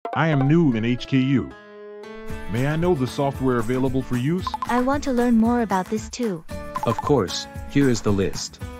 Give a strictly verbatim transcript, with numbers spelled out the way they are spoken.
I am new in H K U. May I know the software available for use? I want to learn more about this too. Of course, here is the list.